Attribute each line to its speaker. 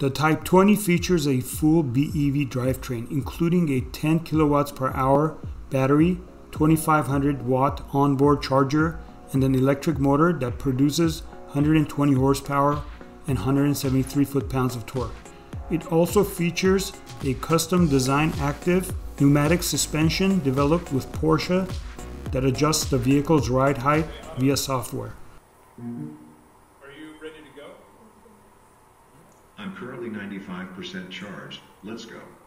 Speaker 1: The Type 20 features a full BEV drivetrain, including a 10 kilowatts per hour battery, 2500 watt onboard charger, and an electric motor that produces 120 horsepower and 173 foot-pounds of torque. It also features a custom design active pneumatic suspension developed with Porsche that adjusts the vehicle's ride height via software.
Speaker 2: Are you ready to go?
Speaker 3: I'm currently 95% charged. Let's go.